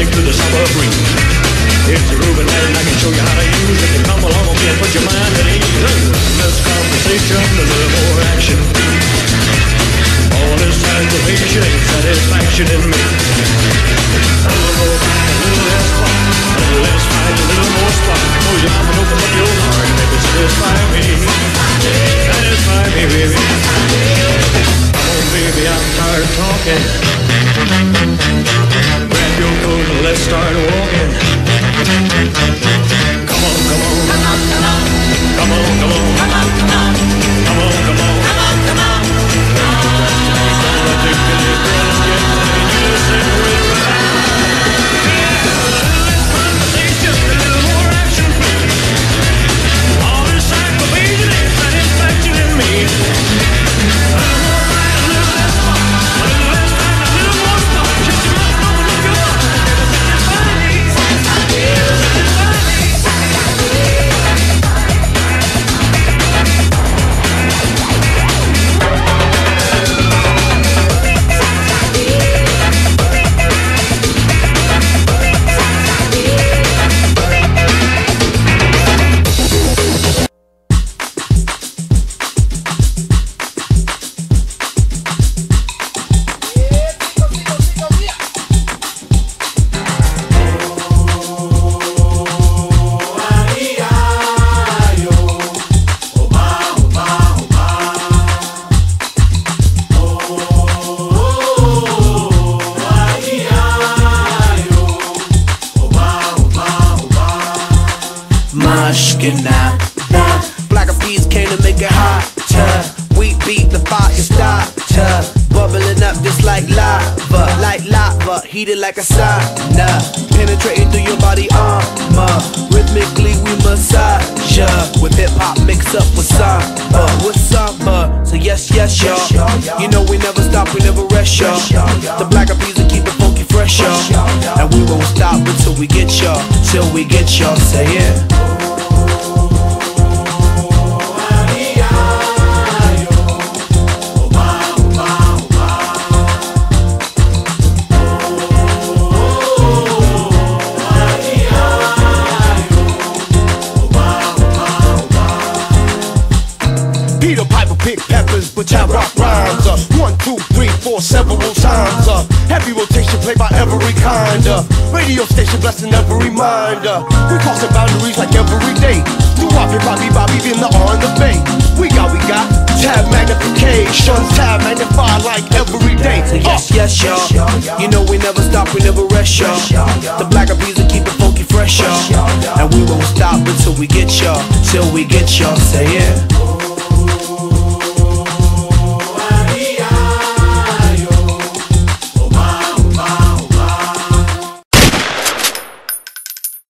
shake to the summer breeze. It's a grooving night and I can show you how to use it. Come along with me and put your mind at ease. Less conversation, a little more action. All this aggravation ain't satisfaction in me. A little more fight, a little less fun. A little less fight, a little more spark. Close your mouth and open up your heart. Baby, satisfy me. Satisfy me, baby. Come on, baby, I'm tired of talking. Grab your coat and let's start walking. Come on, come on. Come on, come on. Come on, come on. Come on, come on. Come on, come on. Come on, come on. Gonna take the girl and get money. You say we're right. Yeah, a little less conversation, a little more action, please. All this aggravation ain't satisfaction in me. A little more fight, a little less fun. A little less time, a little more spark. Shut your mouth, open up your heart. Satisfy me. Satisfy me. Black eyed peas came to make it hotter. We beat the fire starter, bubbling up just like lava, heated like a sauna, penetrating through your body armor. Rhythmically we massage ya, with hip hop mixed up with samba. So yes, yes, y'all. You know we never stop, we never rest, y'all. The black eyed peas will keep it funky fresh, y'all. And we won't stop until we get y'all, till we get y'all. Say it. Pick peppers, but I rock rhymes. 1, 2, 3, 4, several times. Heavy rotation played by every kind. Radio station blessing every mind. We crossing boundaries like every day. Do Bobby, in the on the bay. We got tab magnification, tab magnified like every day. So yes, yes, y'all. You know we never stop, we never rest, y'all. The black eyed peas will keep it funky fresh, y'all. And we won't stop until we get y'all, till we get y'all. Say it.